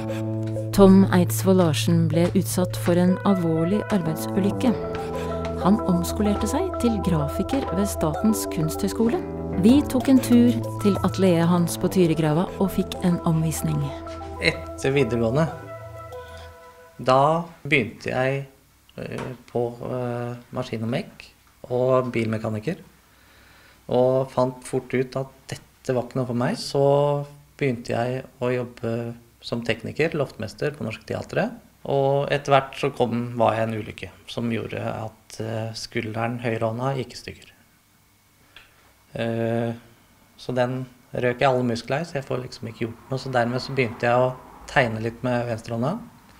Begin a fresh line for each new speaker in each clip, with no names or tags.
Tom Eidsvoll Larsen ble utsatt for en alvorlig arbeidsulykke. Han omskolerte seg til grafiker ved Statens Kunsthøgskole. Vi tok en tur til atelieret hans på Tyrigrava og fikk en omvisning.
Etter videregående, da begynte jeg på maskin og mekk og bilmekaniker. Og fant fort ut at dette var ikke noe for meg. Så begynte jeg å jobbe som tekniker, loftmester på Norsk Teatret. Og etter hvert så var jeg en ulykke som gjorde at skulderen, høyrehånda, gikk i stykker. Så den røk i alle muskler, så jeg får liksom ikke gjort noe. Så dermed så begynte jeg å tegne litt med venstrehånda.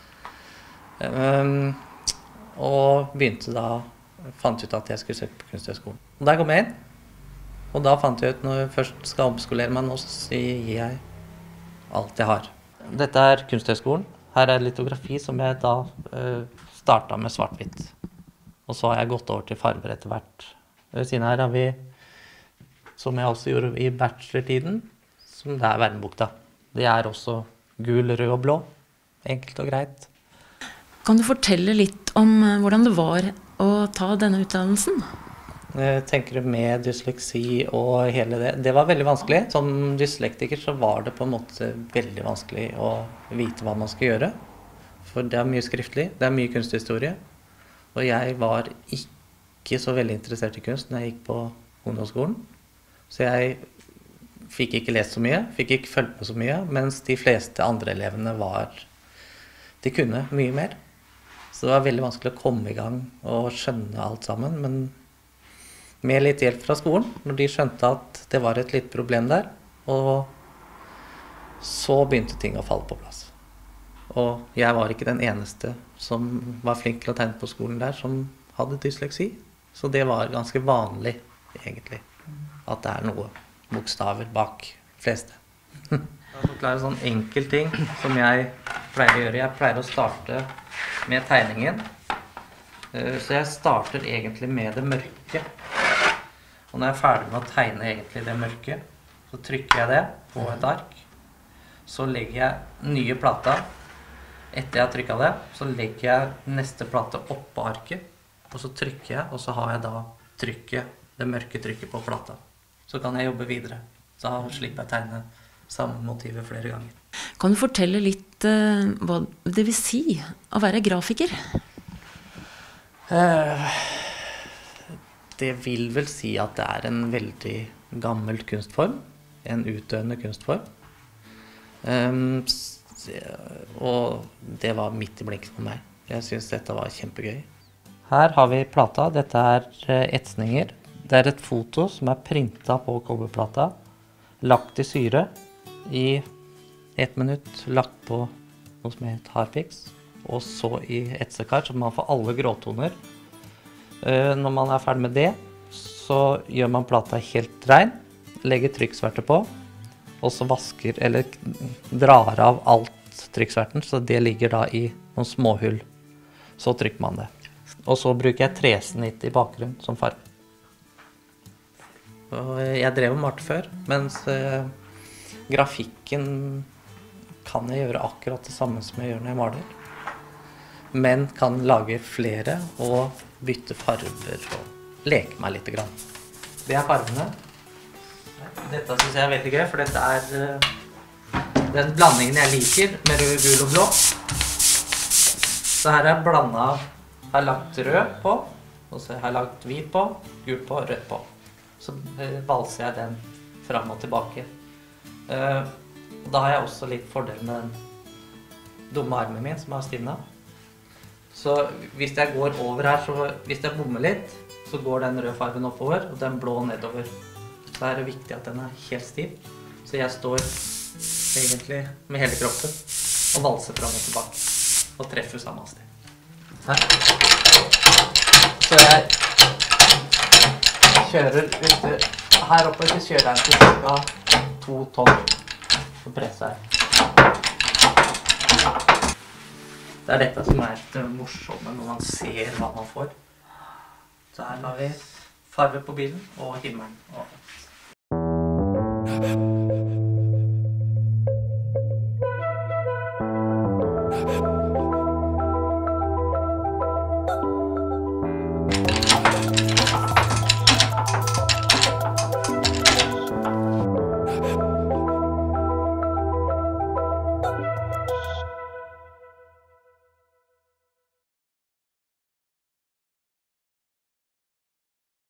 Og fant ut at jeg skulle søke på Kunsthøgskolen. Og der kom jeg inn. Og da fant jeg ut, når jeg først skal omskolere meg nå, så gir jeg alt jeg har. Dette er Kunsthøgskolen. Her er litografi som jeg da startet med svart-hvitt. Og så har jeg gått over til farver etter hvert. Ved siden her har vi, som jeg også gjorde i bachelortiden, som det er Vernebukta. Det er også gul, rød og blå. Enkelt og greit.
Kan du fortelle litt om hvordan det var å ta denne utdannelsen?
Tenker du med dysleksi og hele det? Det var veldig vanskelig. Som dyslektiker så var det på en måte veldig vanskelig å vite hva man skal gjøre. For det er mye skriftlig, det er mye kunsthistorie. Og jeg var ikke så veldig interessert i kunst når jeg gikk på ungdomsskolen. Så jeg fikk ikke lest så mye, fikk ikke følt med så mye, mens de fleste andre elevene de kunne mye mer. Så det var veldig vanskelig å komme i gang og skjønne alt sammen, men med litt hjelp fra skolen, når de skjønte at det var et litt problem der, og så begynte ting å falle på plass. Og jeg var ikke den eneste som var flink til å tegne på skolen der, som hadde dysleksi. Så det var ganske vanlig, egentlig, at det er noe bokstaver bak fleste. Jeg forklarer en sånn enkel ting som jeg pleier å gjøre. Jeg pleier å starte med tegningen. Så jeg starter egentlig med det mørke. Og når jeg er ferdig med å tegne egentlig det mørke, så trykker jeg det på et ark. Så legger jeg nye plata. Etter jeg har trykket det, så legger jeg neste plate opp på arket. Og så trykker jeg, og så har jeg da det mørke trykket på plata. Så kan jeg jobbe videre. Så slipper jeg tegne samme motivet flere ganger.
Kan du fortelle litt hva det vil si å være grafiker?
Det vil vel si at det er en veldig gammel kunstform, en utdøende kunstform. Og det var midt i blinken for meg. Jeg synes dette var kjempegøy. Her har vi plata. Dette er etsninger. Det er et foto som er printet på kobberplata, lagt i syre i 1 minutt, lagt på noe som heter Harpix, og så i etsekart, så man får alle gråtoner. Når man er ferdig med det, så gjør man plata helt rein, legger trykksverte på, og så vasker eller drar av alt trykksverten, så det ligger da i noen småhull. Så trykker man det. Og så bruker jeg tresnitt i bakgrunnen som farge. Og jeg drev og malte før, mens grafikken kan jeg gjøre akkurat det samme som jeg gjør når jeg maler. Men kan lage flere og bytte farver og leke meg litt grann. Det er farvene. Dette synes jeg er veldig gøy, for dette er den blandingen jeg liker med rød, gul og blå. Så her er blandet, har lagt rød på, og så har jeg lagt hvit på, gul på, rød på. Så valser jeg den fram og tilbake. Da har jeg også litt fordel med den dumme armen min som har stivnet. Så hvis jeg går over her, hvis jeg bommer litt, så går den røde farven oppover, og den blå nedover. Så er det viktig at den er helt stiv. Så jeg står egentlig med hele kroppen og valser fram og tilbake, og treffer samme sted. Her. Så jeg kjører her oppe til kjøler til ca. 2 tonn, så presser jeg. Det er dette som er det morsomme når man ser hva man får. Så her har vi farve på bilen og himmelen.